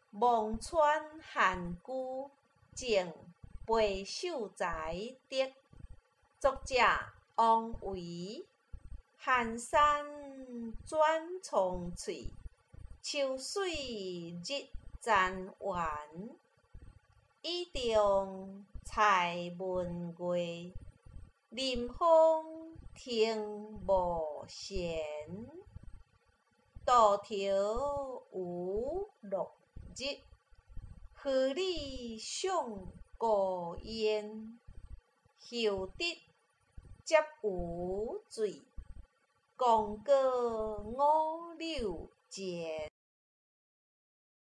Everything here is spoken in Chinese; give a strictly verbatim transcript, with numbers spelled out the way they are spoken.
望穿汉居，正背秀才得。作者王维。寒山转重翠，秋水日渐圆。倚重彩文月，临风听暮弦。渡头有落日，和你上孤烟。后得接有罪，共过五柳前。